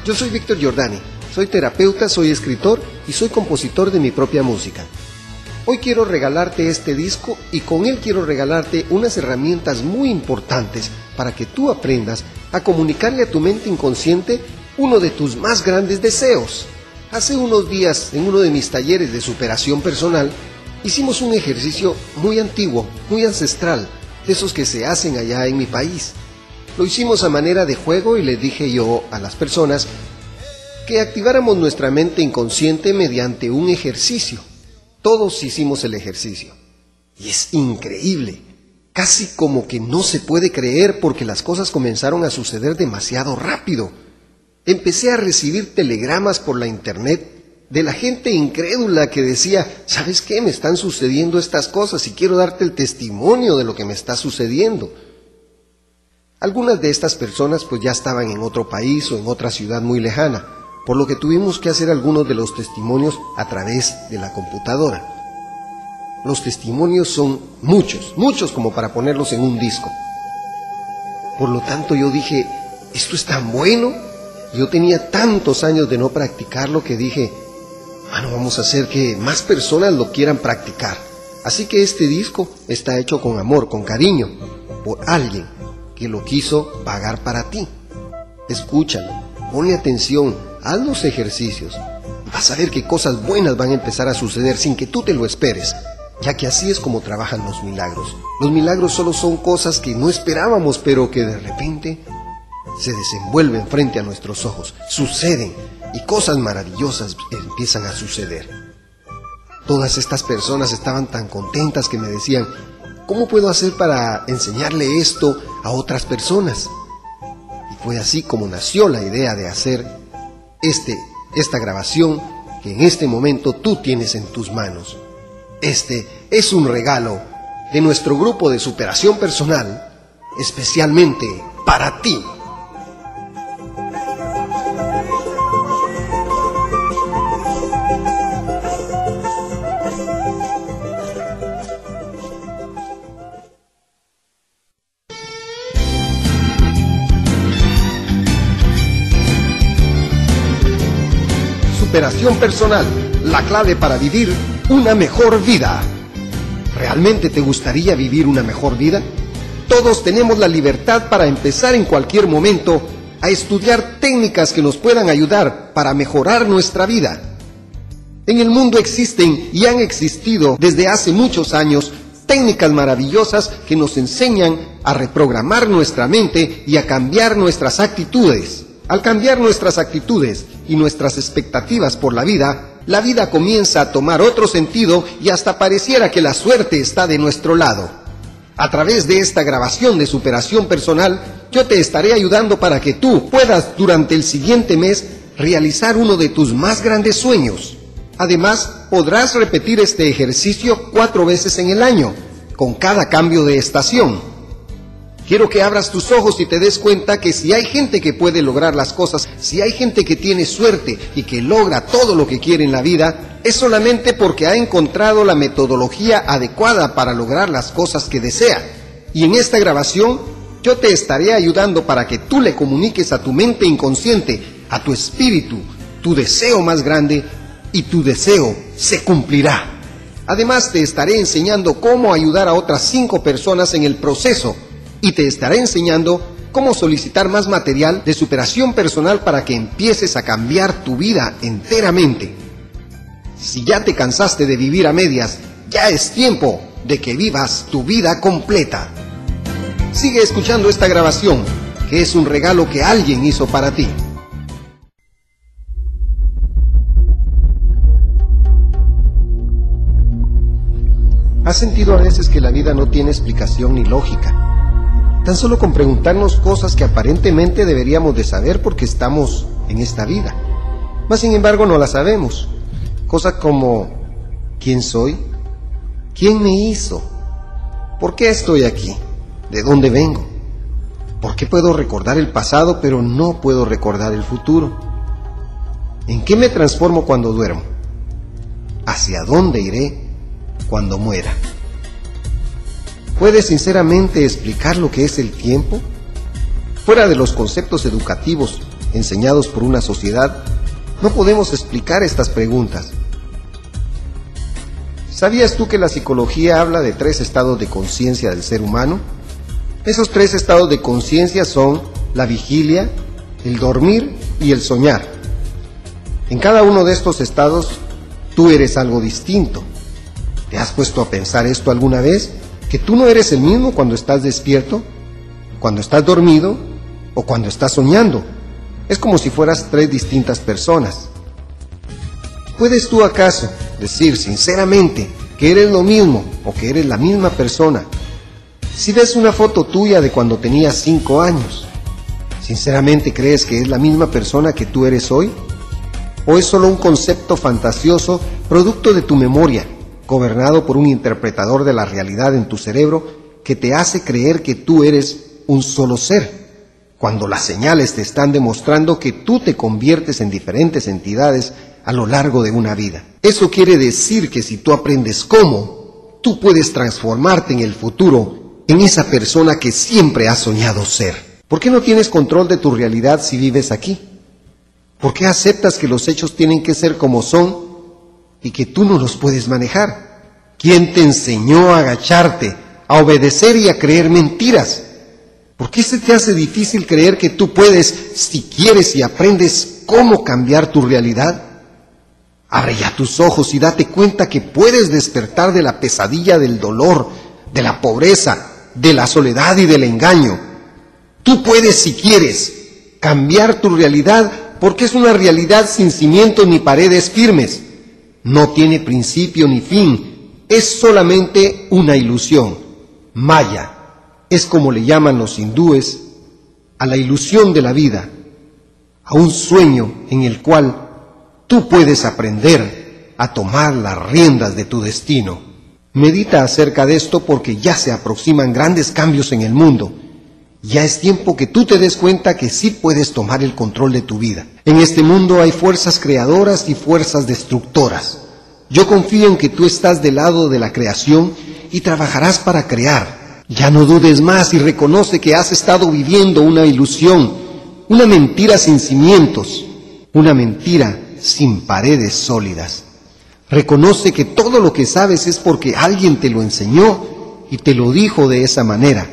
Yo soy Víctor Giordani, soy terapeuta, soy escritor y soy compositor de mi propia música. Hoy quiero regalarte este disco y con él quiero regalarte unas herramientas muy importantes para que tú aprendas a comunicarle a tu mente inconsciente uno de tus más grandes deseos. Hace unos días, en uno de mis talleres de superación personal, hicimos un ejercicio muy antiguo, muy ancestral, de esos que se hacen allá en mi país. Lo hicimos a manera de juego y les dije yo a las personas que activáramos nuestra mente inconsciente mediante un ejercicio. Todos hicimos el ejercicio. Y es increíble, casi como que no se puede creer porque las cosas comenzaron a suceder demasiado rápido. Empecé a recibir telegramas por la internet de la gente incrédula que decía, ¿sabes qué? Me están sucediendo estas cosas y quiero darte el testimonio de lo que me está sucediendo. Algunas de estas personas pues ya estaban en otro país o en otra ciudad muy lejana, por lo que tuvimos que hacer algunos de los testimonios a través de la computadora. Los testimonios son muchos como para ponerlos en un disco. Por lo tanto yo dije, esto es tan bueno. Yo tenía tantos años de no practicarlo que dije, bueno, vamos a hacer que más personas lo quieran practicar. Así que este disco está hecho con amor, con cariño, por alguien que lo quiso pagar para ti. Escúchalo, ponle atención, haz los ejercicios. Vas a ver qué cosas buenas van a empezar a suceder sin que tú te lo esperes, ya que así es como trabajan los milagros. Los milagros solo son cosas que no esperábamos, pero que de repente se desenvuelven frente a nuestros ojos, suceden y cosas maravillosas empiezan a suceder. Todas estas personas estaban tan contentas que me decían, ¿cómo puedo hacer para enseñarle esto a otras personas? Y fue así como nació la idea de hacer esta grabación que en este momento tú tienes en tus manos. Este es un regalo de nuestro grupo de superación personal, especialmente para ti. Superación personal, la clave para vivir una mejor vida. ¿Realmente te gustaría vivir una mejor vida? Todos tenemos la libertad para empezar en cualquier momento a estudiar técnicas que nos puedan ayudar para mejorar nuestra vida. En el mundo existen y han existido desde hace muchos años técnicas maravillosas que nos enseñan a reprogramar nuestra mente y a cambiar nuestras actitudes. Al cambiar nuestras actitudes y nuestras expectativas por la vida comienza a tomar otro sentido y hasta pareciera que la suerte está de nuestro lado. A través de esta grabación de superación personal, yo te estaré ayudando para que tú puedas durante el siguiente mes realizar uno de tus más grandes sueños. Además, podrás repetir este ejercicio 4 veces en el año, con cada cambio de estación. Quiero que abras tus ojos y te des cuenta que si hay gente que puede lograr las cosas, si hay gente que tiene suerte y que logra todo lo que quiere en la vida, es solamente porque ha encontrado la metodología adecuada para lograr las cosas que desea. Y en esta grabación, yo te estaré ayudando para que tú le comuniques a tu mente inconsciente, a tu espíritu, tu deseo más grande y tu deseo se cumplirá. Además, te estaré enseñando cómo ayudar a otras 5 personas en el proceso. Y te estaré enseñando cómo solicitar más material de superación personal para que empieces a cambiar tu vida enteramente. Si ya te cansaste de vivir a medias, ya es tiempo de que vivas tu vida completa. Sigue escuchando esta grabación, que es un regalo que alguien hizo para ti. ¿Has sentido a veces que la vida no tiene explicación ni lógica? Tan solo con preguntarnos cosas que aparentemente deberíamos de saber porque estamos en esta vida. Mas sin embargo no las sabemos. Cosas como, ¿quién soy? ¿Quién me hizo? ¿Por qué estoy aquí? ¿De dónde vengo? ¿Por qué puedo recordar el pasado pero no puedo recordar el futuro? ¿En qué me transformo cuando duermo? ¿Hacia dónde iré cuando muera? ¿Puedes sinceramente explicar lo que es el tiempo? Fuera de los conceptos educativos enseñados por una sociedad, no podemos explicar estas preguntas. ¿Sabías tú que la psicología habla de 3 estados de conciencia del ser humano? Esos 3 estados de conciencia son la vigilia, el dormir y el soñar. En cada uno de estos estados, tú eres algo distinto. ¿Te has puesto a pensar esto alguna vez? ¿Que tú no eres el mismo cuando estás despierto, cuando estás dormido o cuando estás soñando? Es como si fueras 3 distintas personas. ¿Puedes tú acaso decir sinceramente que eres lo mismo o que eres la misma persona? Si ves una foto tuya de cuando tenías 5 años, ¿sinceramente crees que es la misma persona que tú eres hoy? ¿O es solo un concepto fantasioso producto de tu memoria, gobernado por un interpretador de la realidad en tu cerebro que te hace creer que tú eres un solo ser, cuando las señales te están demostrando que tú te conviertes en diferentes entidades a lo largo de una vida? Eso quiere decir que si tú aprendes cómo, tú puedes transformarte en el futuro en esa persona que siempre has soñado ser. ¿Por qué no tienes control de tu realidad si vives aquí? ¿Por qué aceptas que los hechos tienen que ser como son y que tú no los puedes manejar? ¿Quién te enseñó a agacharte, a obedecer y a creer mentiras? ¿Por qué se te hace difícil creer que tú puedes, si quieres y aprendes cómo cambiar tu realidad? Abre ya tus ojos y date cuenta que puedes despertar de la pesadilla del dolor, de la pobreza, de la soledad y del engaño. Tú puedes, si quieres, cambiar tu realidad, porque es una realidad sin cimientos ni paredes firmes. No tiene principio ni fin, es solamente una ilusión. Maya es como le llaman los hindúes a la ilusión de la vida, a un sueño en el cual tú puedes aprender a tomar las riendas de tu destino. Medita acerca de esto porque ya se aproximan grandes cambios en el mundo. Ya es tiempo que tú te des cuenta que sí puedes tomar el control de tu vida. En este mundo hay fuerzas creadoras y fuerzas destructoras. Yo confío en que tú estás del lado de la creación y trabajarás para crear. Ya no dudes más y reconoce que has estado viviendo una ilusión, una mentira sin cimientos, una mentira sin paredes sólidas. Reconoce que todo lo que sabes es porque alguien te lo enseñó y te lo dijo de esa manera.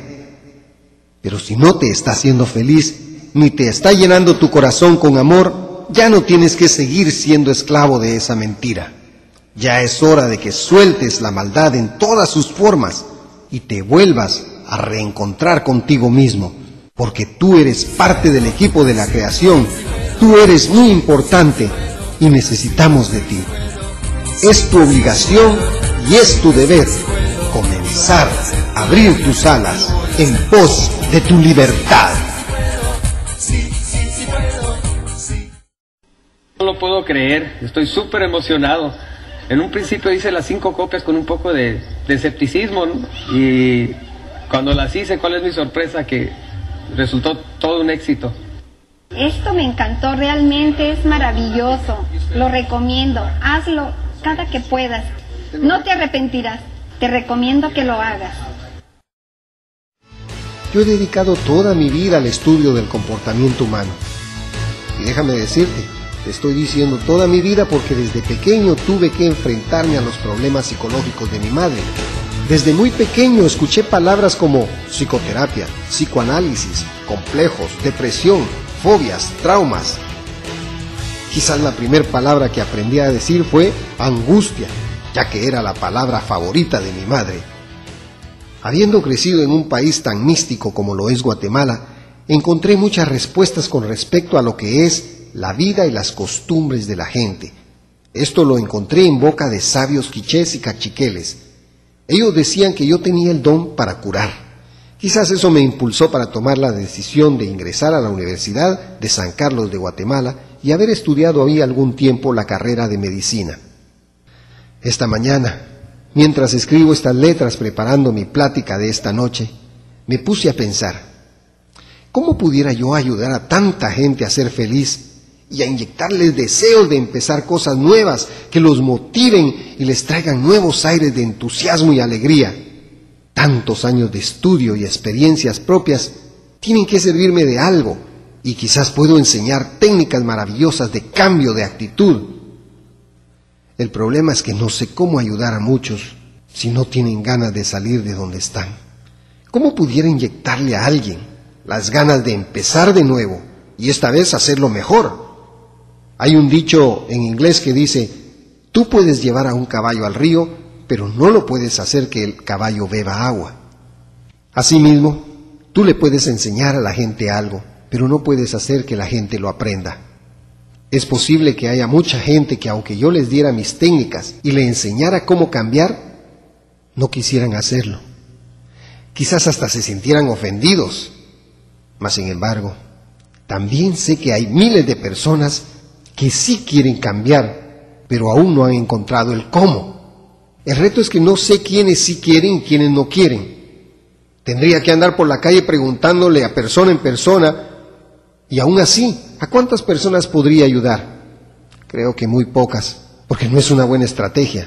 Pero si no te está haciendo feliz, ni te está llenando tu corazón con amor, ya no tienes que seguir siendo esclavo de esa mentira. Ya es hora de que sueltes la maldad en todas sus formas y te vuelvas a reencontrar contigo mismo, porque tú eres parte del equipo de la creación, tú eres muy importante y necesitamos de ti. Es tu obligación y es tu deber comenzar a abrir tus alas en pos de tu libertad. No lo puedo creer, estoy súper emocionado. En un principio hice las 5 copias con un poco de escepticismo, ¿no? Y cuando las hice, ¿cuál es mi sorpresa? Que resultó todo un éxito. Esto me encantó, realmente es maravilloso, lo recomiendo, hazlo cada que puedas, no te arrepentirás, te recomiendo que lo hagas. Yo he dedicado toda mi vida al estudio del comportamiento humano. Y déjame decirte, te estoy diciendo toda mi vida porque desde pequeño tuve que enfrentarme a los problemas psicológicos de mi madre. Desde muy pequeño escuché palabras como psicoterapia, psicoanálisis, complejos, depresión, fobias, traumas. Quizás la primera palabra que aprendí a decir fue angustia, ya que era la palabra favorita de mi madre. Habiendo crecido en un país tan místico como lo es Guatemala, encontré muchas respuestas con respecto a lo que es la vida y las costumbres de la gente. Esto lo encontré en boca de sabios quichés y cachiqueles. Ellos decían que yo tenía el don para curar. Quizás eso me impulsó para tomar la decisión de ingresar a la Universidad de San Carlos de Guatemala y haber estudiado ahí algún tiempo la carrera de medicina. Esta mañana, mientras escribo estas letras preparando mi plática de esta noche, me puse a pensar, ¿cómo pudiera yo ayudar a tanta gente a ser feliz y a inyectarles deseos de empezar cosas nuevas que los motiven y les traigan nuevos aires de entusiasmo y alegría? Tantos años de estudio y experiencias propias tienen que servirme de algo, y quizás puedo enseñar técnicas maravillosas de cambio de actitud. El problema es que no sé cómo ayudar a muchos si no tienen ganas de salir de donde están. ¿Cómo pudiera inyectarle a alguien las ganas de empezar de nuevo y esta vez hacerlo mejor? Hay un dicho en inglés que dice: tú puedes llevar a un caballo al río, pero no lo puedes hacer que el caballo beba agua. Asimismo, tú le puedes enseñar a la gente algo, pero no puedes hacer que la gente lo aprenda. Es posible que haya mucha gente que, aunque yo les diera mis técnicas y le enseñara cómo cambiar, no quisieran hacerlo. Quizás hasta se sintieran ofendidos. Mas, sin embargo, también sé que hay miles de personas que sí quieren cambiar, pero aún no han encontrado el cómo. El reto es que no sé quiénes sí quieren y quiénes no quieren. Tendría que andar por la calle preguntándole a persona en persona, y aún así, ¿a cuántas personas podría ayudar? Creo que muy pocas, porque no es una buena estrategia.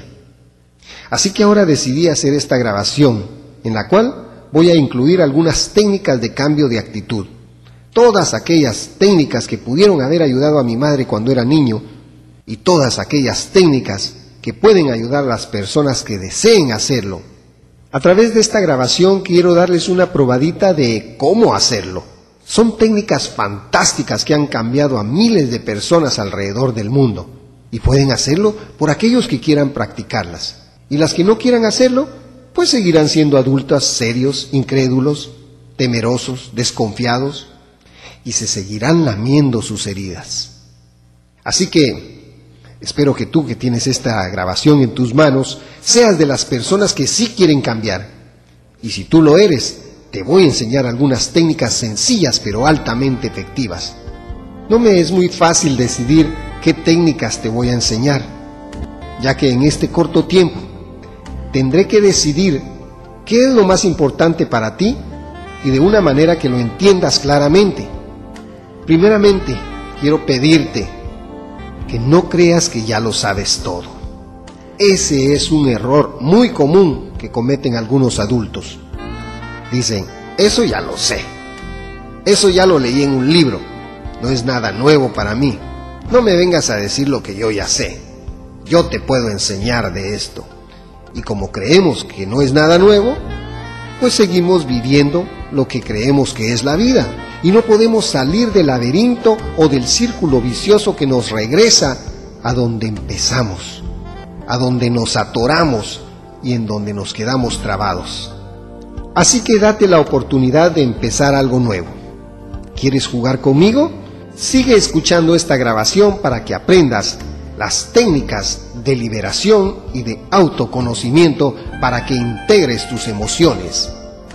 Así que ahora decidí hacer esta grabación, en la cual voy a incluir algunas técnicas de cambio de actitud. Todas aquellas técnicas que pudieron haber ayudado a mi madre cuando era niño, y todas aquellas técnicas que pueden ayudar a las personas que deseen hacerlo. A través de esta grabación quiero darles una probadita de cómo hacerlo. Son técnicas fantásticas que han cambiado a miles de personas alrededor del mundo, y pueden hacerlo por aquellos que quieran practicarlas. Y las que no quieran hacerlo, pues seguirán siendo adultos serios, incrédulos, temerosos, desconfiados, y se seguirán lamiendo sus heridas. Así que espero que tú, que tienes esta grabación en tus manos, seas de las personas que sí quieren cambiar. Y si tú lo eres, te voy a enseñar algunas técnicas sencillas pero altamente efectivas. No me es muy fácil decidir qué técnicas te voy a enseñar, ya que en este corto tiempo tendré que decidir qué es lo más importante para ti y de una manera que lo entiendas claramente. Primeramente, quiero pedirte que no creas que ya lo sabes todo. Ese es un error muy común que cometen algunos adultos. Dicen: eso ya lo sé, eso ya lo leí en un libro, no es nada nuevo para mí. No me vengas a decir lo que yo ya sé, yo te puedo enseñar de esto. Y como creemos que no es nada nuevo, pues seguimos viviendo lo que creemos que es la vida, y no podemos salir del laberinto o del círculo vicioso que nos regresa a donde empezamos, a donde nos atoramos y en donde nos quedamos trabados. Así que date la oportunidad de empezar algo nuevo. ¿Quieres jugar conmigo? Sigue escuchando esta grabación para que aprendas las técnicas de liberación y de autoconocimiento para que integres tus emociones.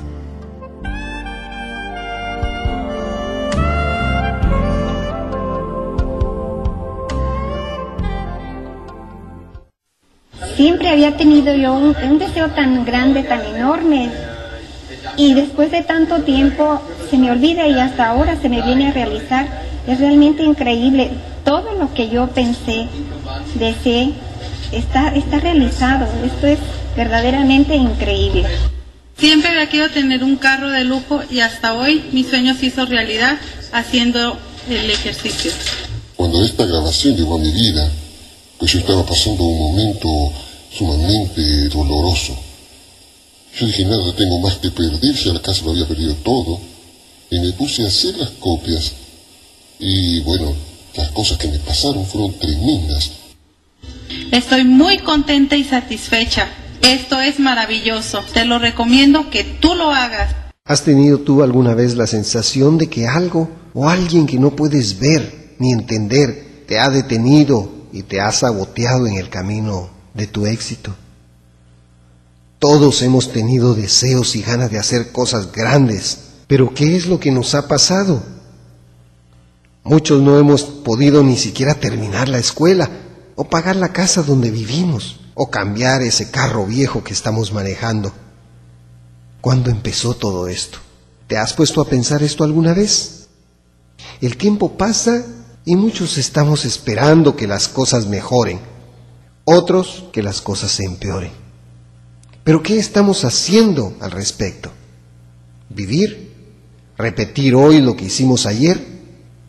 Siempre había tenido yo un deseo tan grande, tan enorme, y después de tanto tiempo se me olvida y hasta ahora se me viene a realizar. Es realmente increíble. Todo lo que yo pensé, deseé, está realizado. Esto es verdaderamente increíble. Siempre había querido tener un carro de lujo y hasta hoy mi sueño se hizo realidad haciendo el ejercicio. Cuando esta grabación llegó a mi vida, pues yo estaba pasando un momento sumamente doloroso. Yo dije: nada tengo más que perder, si al caso lo había perdido todo. Y me puse a hacer las copias. Y bueno, las cosas que me pasaron fueron tremendas. Estoy muy contenta y satisfecha. Esto es maravilloso. Te lo recomiendo que tú lo hagas. ¿Has tenido tú alguna vez la sensación de que algo o alguien que no puedes ver ni entender te ha detenido y te ha saboteado en el camino de tu éxito? Todos hemos tenido deseos y ganas de hacer cosas grandes, pero ¿qué es lo que nos ha pasado? Muchos no hemos podido ni siquiera terminar la escuela, o pagar la casa donde vivimos, o cambiar ese carro viejo que estamos manejando. ¿Cuándo empezó todo esto? ¿Te has puesto a pensar esto alguna vez? El tiempo pasa y muchos estamos esperando que las cosas mejoren, otros que las cosas se empeoren. ¿Pero qué estamos haciendo al respecto? ¿Vivir? ¿Repetir hoy lo que hicimos ayer?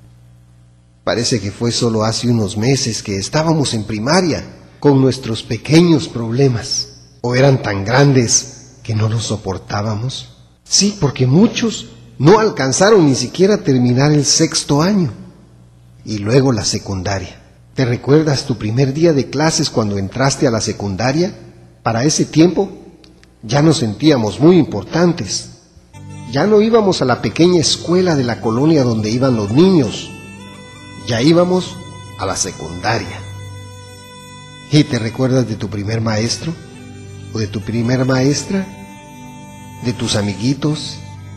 Parece que fue solo hace unos meses que estábamos en primaria con nuestros pequeños problemas. ¿O eran tan grandes que no los soportábamos? Sí, porque muchos no alcanzaron ni siquiera a terminar el 6º año. Y luego la secundaria. ¿Te recuerdas tu primer día de clases cuando entraste a la secundaria? Para ese tiempo ya nos sentíamos muy importantes. Ya no íbamos a la pequeña escuela de la colonia donde iban los niños. Ya íbamos a la secundaria. ¿Y te recuerdas de tu primer maestro? ¿O de tu primera maestra? ¿De tus amiguitos?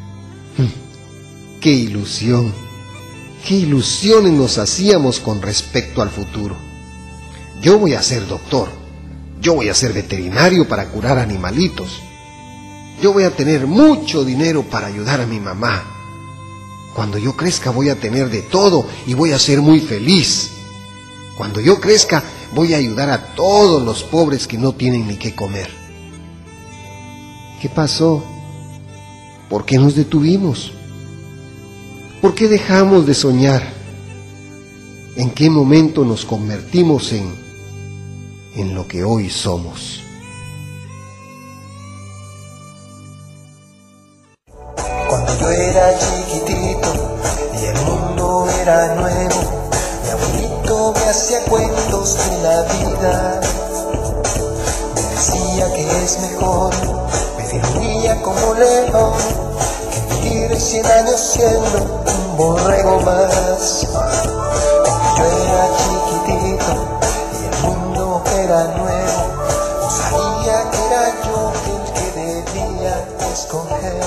¡Qué ilusión! ¡Qué ilusiones nos hacíamos con respecto al futuro! Yo voy a ser doctor. Yo voy a ser veterinario para curar animalitos. Yo voy a tener mucho dinero para ayudar a mi mamá. Cuando yo crezca voy a tener de todo y voy a ser muy feliz. Cuando yo crezca voy a ayudar a todos los pobres que no tienen ni qué comer. ¿Qué pasó? ¿Por qué nos detuvimos? ¿Por qué dejamos de soñar? ¿En qué momento nos convertimos en lo que hoy somos? Cuando yo era chiquitito y el mundo era nuevo, mi abuelito me hacía cuentos de la vida. Me decía que es mejor vivir un día como león que vivir 100 años siendo un borrego más. Cuando yo era chiquitito y el mundo era nuevo, no sabía que era yo el que debía escoger.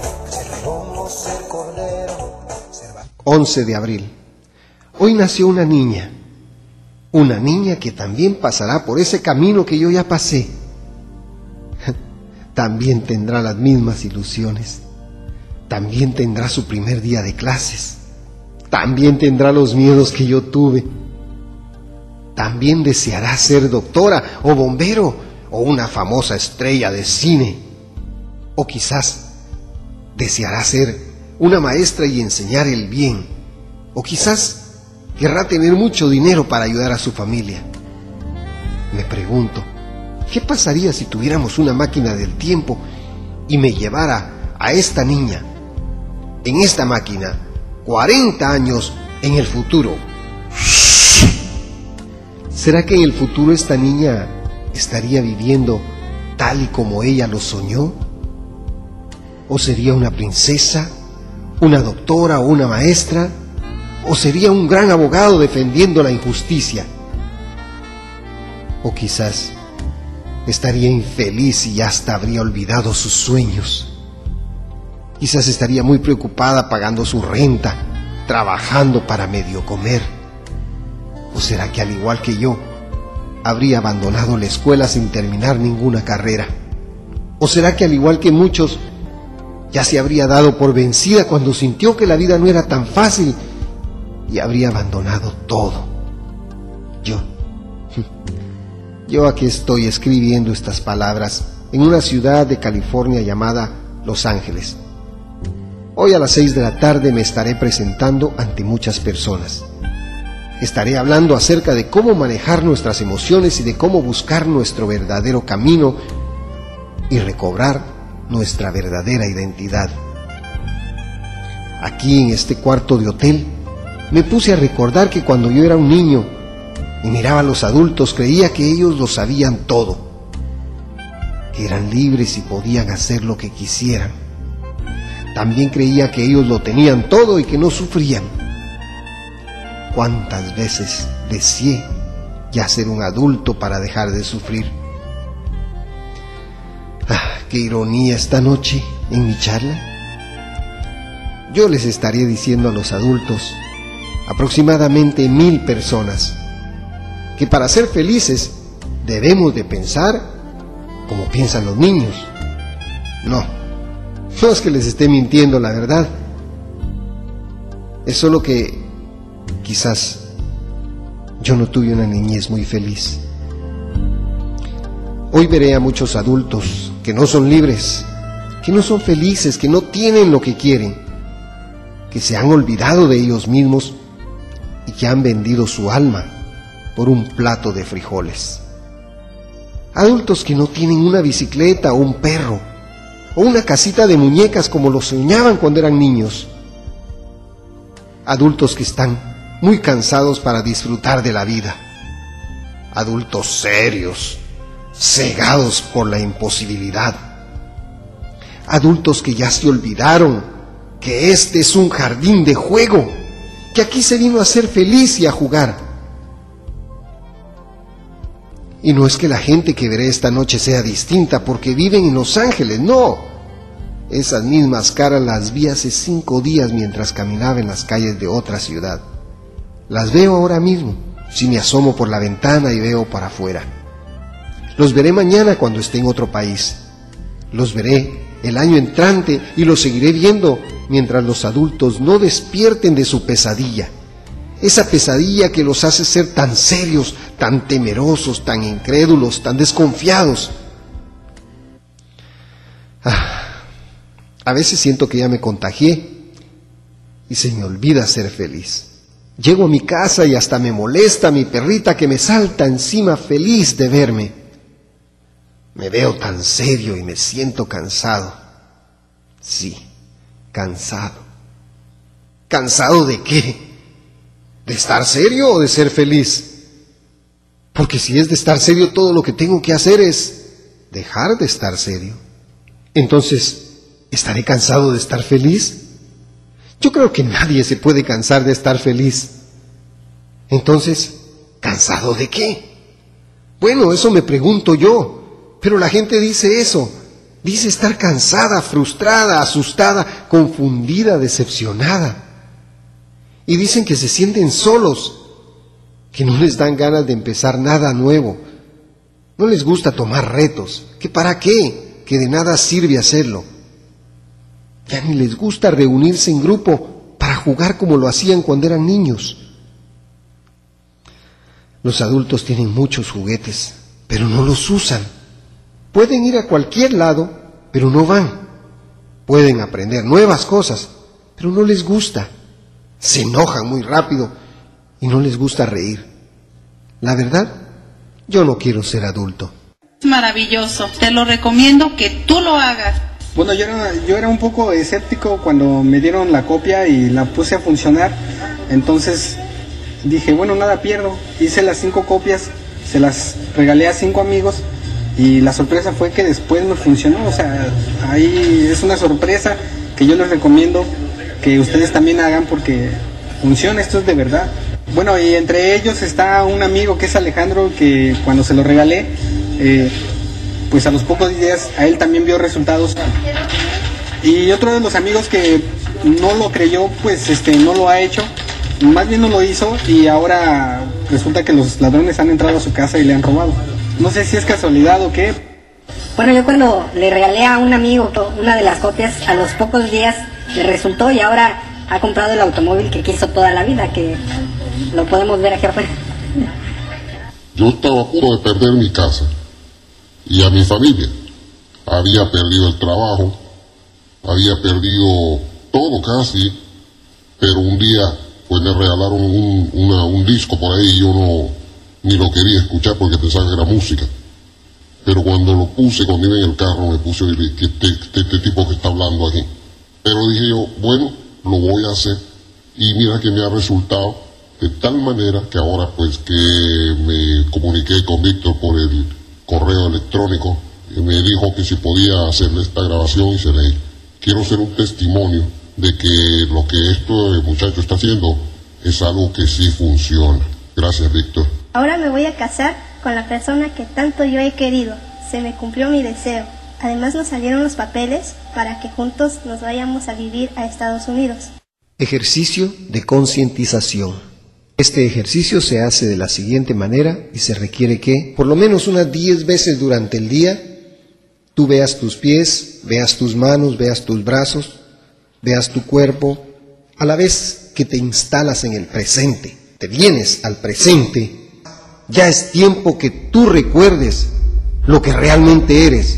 11 de abril. Hoy nació una niña que también pasará por ese camino que yo ya pasé. También tendrá las mismas ilusiones, también tendrá su primer día de clases, también tendrá los miedos que yo tuve, también deseará ser doctora o bombero o una famosa estrella de cine, o quizás deseará ser una maestra y enseñar el bien, o quizás querrá tener mucho dinero para ayudar a su familia. Me pregunto, ¿qué pasaría si tuviéramos una máquina del tiempo y me llevara a esta niña, en esta máquina, 40 años en el futuro? ¿Será que en el futuro esta niña estaría viviendo tal y como ella lo soñó? ¿O sería una princesa, una doctora o una maestra? ¿O sería un gran abogado defendiendo la injusticia? ¿O quizás estaría infeliz y hasta habría olvidado sus sueños? Quizás estaría muy preocupada pagando su renta, trabajando para medio comer. ¿O será que al igual que yo, habría abandonado la escuela sin terminar ninguna carrera? ¿O será que al igual que muchos, ya se habría dado por vencida cuando sintió que la vida no era tan fácil y habría abandonado todo? Yo aquí estoy escribiendo estas palabras en una ciudad de California llamada Los Ángeles. Hoy a las 6 de la tarde me estaré presentando ante muchas personas. Estaré hablando acerca de cómo manejar nuestras emociones y de cómo buscar nuestro verdadero camino y recobrar nuestra verdadera identidad. Aquí en este cuarto de hotel me puse a recordar que cuando yo era un niño y miraba a los adultos, creía que ellos lo sabían todo, que eran libres y podían hacer lo que quisieran. También creía que ellos lo tenían todo y que no sufrían. ¿Cuántas veces deseé ya ser un adulto para dejar de sufrir? ¡Qué ironía esta noche en mi charla! Yo les estaré diciendo a los adultos, aproximadamente 1000 personas, que para ser felices debemos de pensar como piensan los niños. No es que les esté mintiendo, la verdad. Es solo que quizás yo no tuve una niñez muy feliz. Hoy veré a muchos adultos que no son libres, que no son felices, que no tienen lo que quieren, que se han olvidado de ellos mismos y que han vendido su alma por un plato de frijoles. Adultos que no tienen una bicicleta o un perro, o una casita de muñecas como lo soñaban cuando eran niños. Adultos que están muy cansados para disfrutar de la vida. Adultos serios, cegados por la imposibilidad. Adultos que ya se olvidaron que este es un jardín de juego, que aquí se vino a ser feliz y a jugar. Y no es que la gente que veré esta noche sea distinta porque viven en Los Ángeles, no. Esas mismas caras las vi hace 5 días mientras caminaba en las calles de otra ciudad. Las veo ahora mismo, si me asomo por la ventana y veo para afuera. Los veré mañana cuando esté en otro país. Los veré el año entrante y los seguiré viendo mientras los adultos no despierten de su pesadilla. Esa pesadilla que los hace ser tan serios, tan temerosos, tan incrédulos, tan desconfiados. A veces siento que ya me contagié y se me olvida ser feliz. Llego a mi casa y hasta me molesta mi perrita que me salta encima feliz de verme. Me veo tan serio y me siento cansado. Sí, cansado. ¿Cansado de qué? ¿De estar serio o de ser feliz? Porque si es de estar serio, todo lo que tengo que hacer es dejar de estar serio. Entonces, ¿estaré cansado de estar feliz? Yo creo que nadie se puede cansar de estar feliz. Entonces, ¿cansado de qué? Bueno, eso me pregunto yo, pero la gente dice eso. Dice estar cansada, frustrada, asustada, confundida, decepcionada. Y dicen que se sienten solos, que no les dan ganas de empezar nada nuevo. No les gusta tomar retos, que para qué, que de nada sirve hacerlo. Ya ni les gusta reunirse en grupo para jugar como lo hacían cuando eran niños. Los adultos tienen muchos juguetes, pero no los usan. Pueden ir a cualquier lado, pero no van. Pueden aprender nuevas cosas, pero no les gusta. Se enojan muy rápido y no les gusta reír. La verdad, yo no quiero ser adulto. Es maravilloso, te lo recomiendo que tú lo hagas. Bueno, yo era un poco escéptico cuando me dieron la copia y la puse a funcionar. Entonces dije, bueno, nada pierdo. Hice las 5 copias, se las regalé a 5 amigos y la sorpresa fue que después me funcionó. O sea, ahí es una sorpresa que yo les recomiendo que ustedes también hagan porque funciona, esto es de verdad. Bueno, y entre ellos está un amigo que es Alejandro, que cuando se lo regalé, pues a los pocos días a él también vio resultados. Y otro de los amigos que no lo creyó, pues no lo ha hecho, más bien no lo hizo y ahora resulta que los ladrones han entrado a su casa y le han robado. No sé si es casualidad o qué. Bueno, yo cuando le regalé a un amigo una de las copias, a los pocos días le resultó y ahora ha comprado el automóvil que quiso toda la vida, que lo podemos ver aquí afuera. Yo estaba a punto de perder mi casa y a mi familia. Había perdido el trabajo, había perdido todo casi, pero un día pues me regalaron un disco por ahí y yo ni lo quería escuchar porque pensaba que era música. Pero cuando lo puse, cuando iba en el carro, me puse a oír que este tipo que está hablando aquí. Pero dije yo, bueno, lo voy a hacer. Y mira que me ha resultado de tal manera que ahora pues que me comuniqué con Víctor por el correo electrónico, y me dijo que si podía hacerle esta grabación y se le quiero ser un testimonio de que lo que este muchacho está haciendo es algo que sí funciona. Gracias, Víctor. Ahora me voy a casar con la persona que tanto yo he querido. Se me cumplió mi deseo. Además nos salieron los papeles para que juntos nos vayamos a vivir a Estados Unidos. Ejercicio de concientización. Este ejercicio se hace de la siguiente manera y se requiere que, por lo menos unas 10 veces durante el día, tú veas tus pies, veas tus manos, veas tus brazos, veas tu cuerpo, a la vez que te instalas en el presente, te vienes al presente. Ya es tiempo que tú recuerdes lo que realmente eres.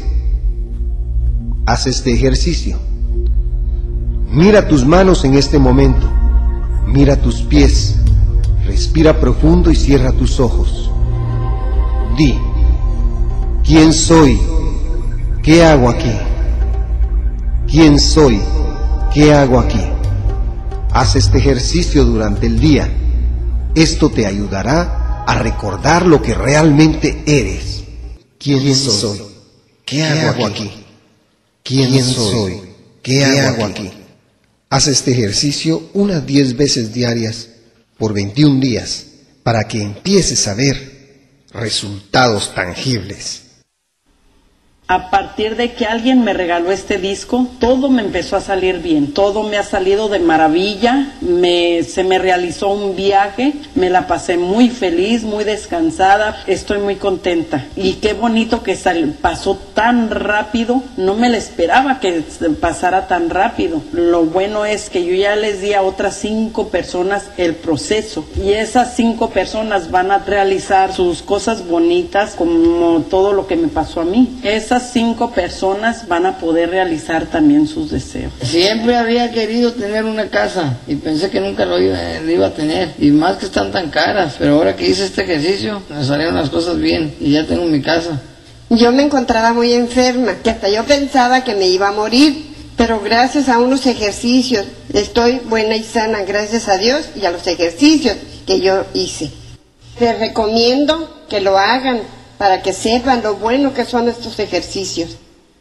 Haz este ejercicio. Mira tus manos en este momento. Mira tus pies. Respira profundo y cierra tus ojos. Di, ¿quién soy? ¿Qué hago aquí? ¿Quién soy? ¿Qué hago aquí? Haz este ejercicio durante el día. Esto te ayudará a recordar lo que realmente eres. ¿Quién soy? ¿Qué hago aquí? ¿Quién soy? ¿Qué hago aquí? Haz este ejercicio unas 10 veces diarias por 21 días para que empieces a ver resultados tangibles. A partir de que alguien me regaló este disco, todo me empezó a salir bien, todo me ha salido de maravilla, se me realizó un viaje, me la pasé muy feliz, muy descansada, estoy muy contenta. Y qué bonito que pasó tan rápido, no me lo esperaba que pasara tan rápido. Lo bueno es que yo ya les di a otras 5 personas el proceso, y esas 5 personas van a realizar sus cosas bonitas como todo lo que me pasó a mí. Esas 5 personas van a poder realizar también sus deseos. Siempre había querido tener una casa y pensé que nunca lo iba a tener, y más que están tan caras, pero ahora que hice este ejercicio me salieron las cosas bien y ya tengo mi casa. Yo me encontraba muy enferma, que hasta yo pensaba que me iba a morir, pero gracias a unos ejercicios estoy buena y sana, gracias a Dios y a los ejercicios que yo hice. Les recomiendo que lo hagan, para que sepan lo bueno que son estos ejercicios.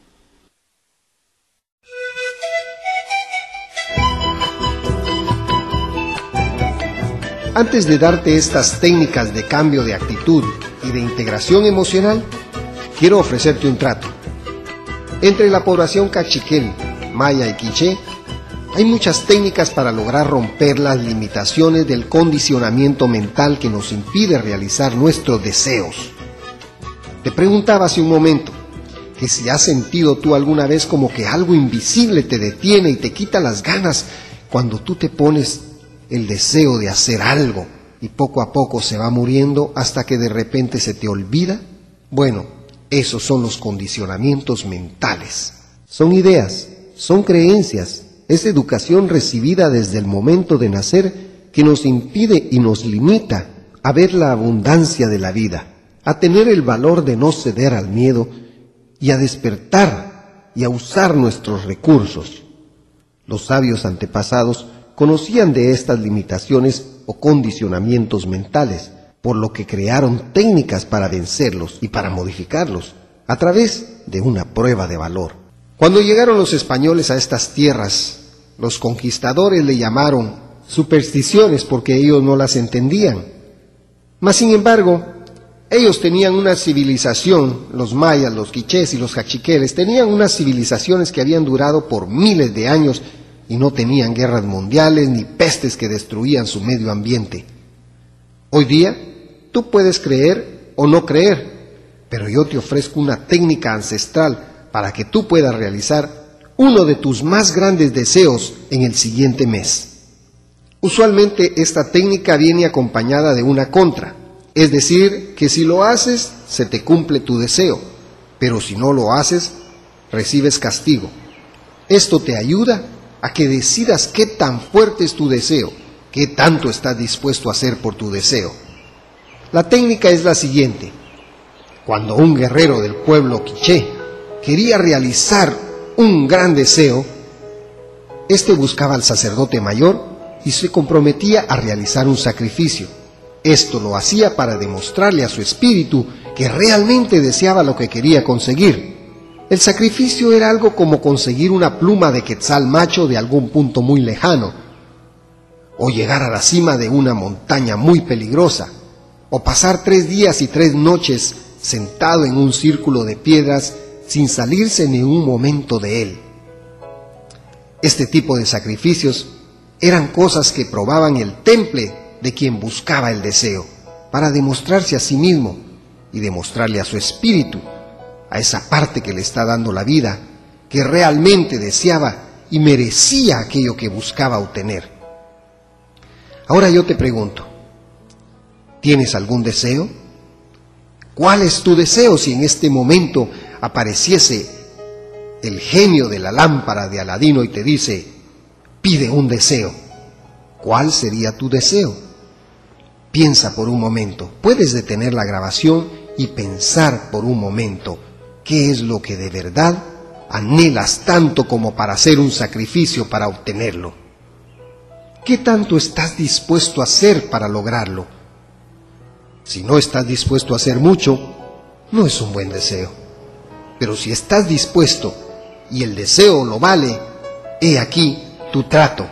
Antes de darte estas técnicas de cambio de actitud y de integración emocional, quiero ofrecerte un trato. Entre la población cachiquel, maya y quiché, hay muchas técnicas para lograr romper las limitaciones del condicionamiento mental que nos impide realizar nuestros deseos. Te preguntaba hace un momento que si has sentido tú alguna vez como que algo invisible te detiene y te quita las ganas cuando tú te pones el deseo de hacer algo y poco a poco se va muriendo hasta que de repente se te olvida. Bueno, esos son los condicionamientos mentales. Son ideas, son creencias, es educación recibida desde el momento de nacer que nos impide y nos limita a ver la abundancia de la vida, a tener el valor de no ceder al miedo y a despertar y a usar nuestros recursos. Los sabios antepasados conocían de estas limitaciones o condicionamientos mentales, por lo que crearon técnicas para vencerlos y para modificarlos a través de una prueba de valor. Cuando llegaron los españoles a estas tierras, los conquistadores le llamaron supersticiones porque ellos no las entendían. Mas sin embargo, ellos tenían una civilización, los mayas, los quichés y los cachiqueles, tenían unas civilizaciones que habían durado por miles de años y no tenían guerras mundiales ni pestes que destruían su medio ambiente. Hoy día, tú puedes creer o no creer, pero yo te ofrezco una técnica ancestral para que tú puedas realizar uno de tus más grandes deseos en el siguiente mes. Usualmente esta técnica viene acompañada de una contra. Es decir, que si lo haces, se te cumple tu deseo, pero si no lo haces, recibes castigo. Esto te ayuda a que decidas qué tan fuerte es tu deseo, qué tanto estás dispuesto a hacer por tu deseo. La técnica es la siguiente. Cuando un guerrero del pueblo quiché quería realizar un gran deseo, este buscaba al sacerdote mayor y se comprometía a realizar un sacrificio. Esto lo hacía para demostrarle a su espíritu que realmente deseaba lo que quería conseguir. El sacrificio era algo como conseguir una pluma de quetzal macho de algún punto muy lejano, o llegar a la cima de una montaña muy peligrosa, o pasar 3 días y 3 noches sentado en un círculo de piedras sin salirse ni un momento de él. Este tipo de sacrificios eran cosas que probaban el temple de quien buscaba el deseo, para demostrarse a sí mismo y demostrarle a su espíritu, a esa parte que le está dando la vida, que realmente deseaba y merecía aquello que buscaba obtener. Ahora yo te pregunto, ¿tienes algún deseo? ¿Cuál es tu deseo si en este momento apareciese el genio de la lámpara de Aladino y te dice, pide un deseo? ¿Cuál sería tu deseo? Piensa por un momento. Puedes detener la grabación y pensar por un momento qué es lo que de verdad anhelas tanto como para hacer un sacrificio para obtenerlo. ¿Qué tanto estás dispuesto a hacer para lograrlo? Si no estás dispuesto a hacer mucho, no es un buen deseo. Pero si estás dispuesto y el deseo lo vale, he aquí tu trato.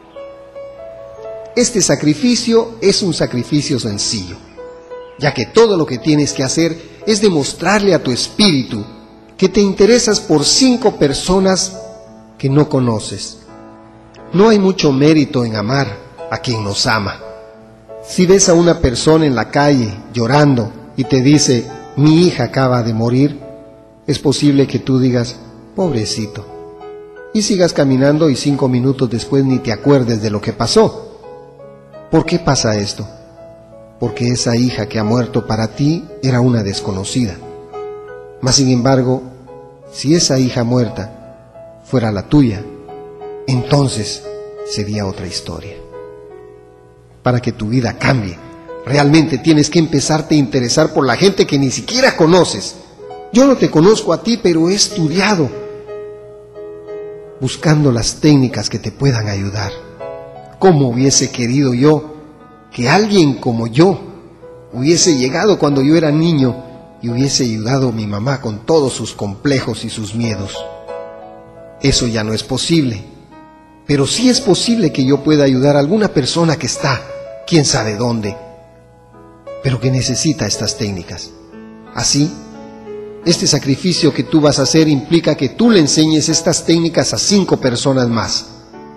Este sacrificio es un sacrificio sencillo, ya que todo lo que tienes que hacer es demostrarle a tu espíritu que te interesas por 5 personas que no conoces. No hay mucho mérito en amar a quien nos ama. Si ves a una persona en la calle llorando y te dice, mi hija acaba de morir, es posible que tú digas, pobrecito, y sigas caminando y 5 minutos después ni te acuerdes de lo que pasó. ¿Por qué pasa esto? Porque esa hija que ha muerto para ti era una desconocida. Mas sin embargo, si esa hija muerta fuera la tuya, entonces sería otra historia. Para que tu vida cambie, realmente tienes que empezarte a interesar por la gente que ni siquiera conoces. Yo no te conozco a ti, pero he estudiado, buscando las técnicas que te puedan ayudar. ¿Cómo hubiese querido yo que alguien como yo hubiese llegado cuando yo era niño y hubiese ayudado a mi mamá con todos sus complejos y sus miedos? Eso ya no es posible, pero sí es posible que yo pueda ayudar a alguna persona que está, quién sabe dónde, pero que necesita estas técnicas. Así, este sacrificio que tú vas a hacer implica que tú le enseñes estas técnicas a 5 personas más.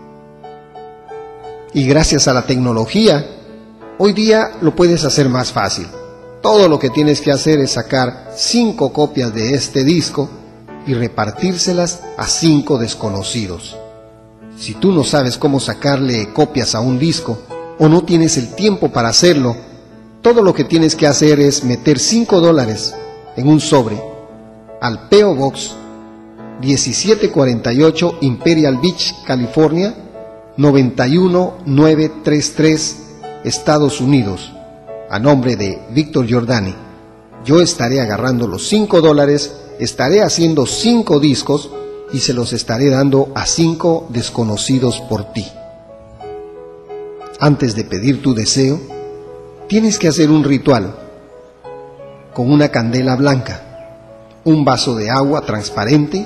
Y gracias a la tecnología, hoy día lo puedes hacer más fácil. Todo lo que tienes que hacer es sacar 5 copias de este disco y repartírselas a 5 desconocidos. Si tú no sabes cómo sacarle copias a un disco o no tienes el tiempo para hacerlo, todo lo que tienes que hacer es meter $5 en un sobre al P.O. Box 1748 Imperial Beach, California 91933, Estados Unidos, a nombre de Víctor Giordani. Yo estaré agarrando los $5, estaré haciendo 5 discos y se los estaré dando a 5 desconocidos por ti. Antes de pedir tu deseo, tienes que hacer un ritual con una candela blanca, un vaso de agua transparente.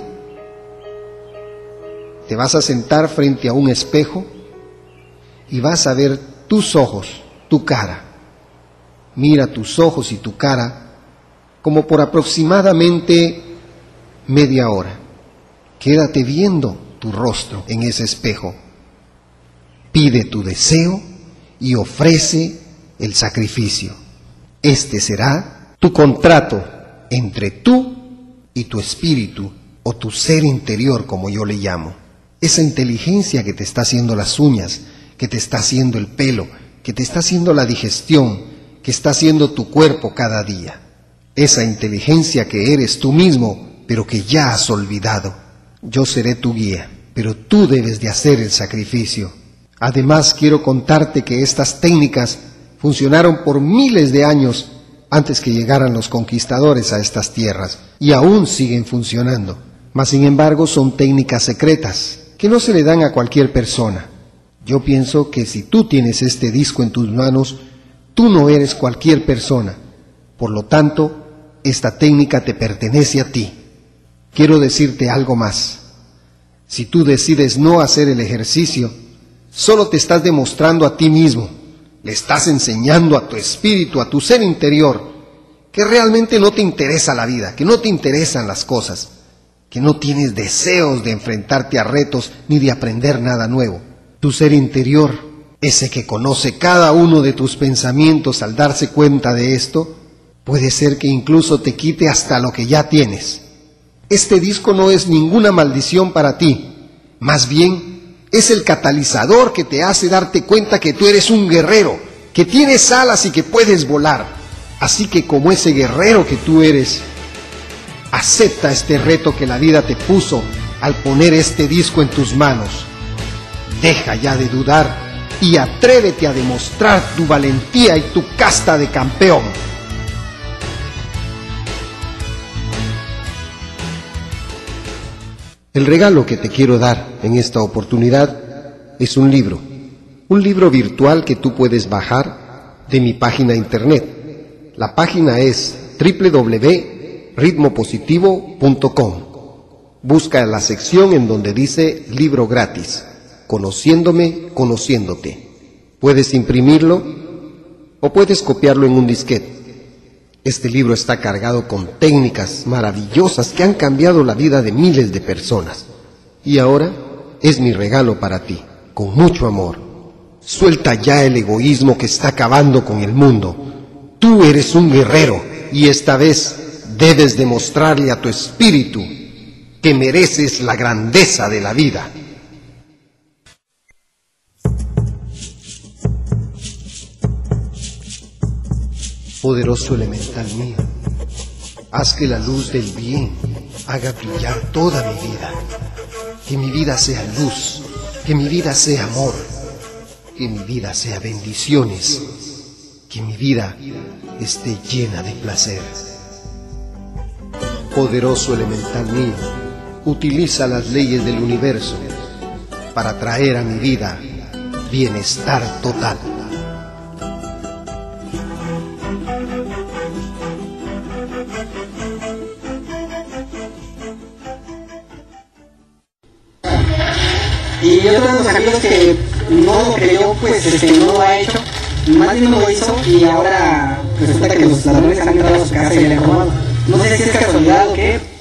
Te vas a sentar frente a un espejo y vas a ver tus ojos, tu cara. Mira tus ojos y tu cara como por aproximadamente media hora. Quédate viendo tu rostro en ese espejo. Pide tu deseo y ofrece el sacrificio. Este será tu contrato entre tú y tu espíritu o tu ser interior, como yo le llamo. Esa inteligencia que te está haciendo las uñas, que te está haciendo el pelo, que te está haciendo la digestión, que está haciendo tu cuerpo cada día. Esa inteligencia que eres tú mismo, pero que ya has olvidado. Yo seré tu guía, pero tú debes de hacer el sacrificio. Además, quiero contarte que estas técnicas funcionaron por miles de años antes que llegaran los conquistadores a estas tierras, y aún siguen funcionando. Mas, sin embargo, son técnicas secretas que no se le dan a cualquier persona. Yo pienso que si tú tienes este disco en tus manos, tú no eres cualquier persona. Por lo tanto, esta técnica te pertenece a ti. Quiero decirte algo más. Si tú decides no hacer el ejercicio, solo te estás demostrando a ti mismo, le estás enseñando a tu espíritu, a tu ser interior, que realmente no te interesa la vida, que no te interesan las cosas, que no tienes deseos de enfrentarte a retos ni de aprender nada nuevo. Tu ser interior, ese que conoce cada uno de tus pensamientos, al darse cuenta de esto, puede ser que incluso te quite hasta lo que ya tienes. Este disco no es ninguna maldición para ti, más bien es el catalizador que te hace darte cuenta que tú eres un guerrero, que tienes alas y que puedes volar. Así que como ese guerrero que tú eres, acepta este reto que la vida te puso al poner este disco en tus manos. Deja ya de dudar y atrévete a demostrar tu valentía y tu casta de campeón. El regalo que te quiero dar en esta oportunidad es un libro virtual que tú puedes bajar de mi página internet. La página es www.ritmopositivo.com. Busca la sección en donde dice libro gratis, conociéndome, conociéndote. Puedes imprimirlo o puedes copiarlo en un disquete. Este libro está cargado con técnicas maravillosas que han cambiado la vida de miles de personas. Y ahora es mi regalo para ti, con mucho amor. Suelta ya el egoísmo que está acabando con el mundo. Tú eres un guerrero y esta vez debes demostrarle a tu espíritu que mereces la grandeza de la vida. Poderoso elemental mío, haz que la luz del bien haga brillar toda mi vida. Que mi vida sea luz, que mi vida sea amor, que mi vida sea bendiciones, que mi vida esté llena de placer. Poderoso elemental mío, utiliza las leyes del universo para traer a mi vida bienestar total. Y otro de los amigos que no lo creyó, pues no lo ha hecho, más bien no lo hizo, y ahora resulta que los ladrones han entrado a su casa y le han robado. No sé si es casualidad o qué,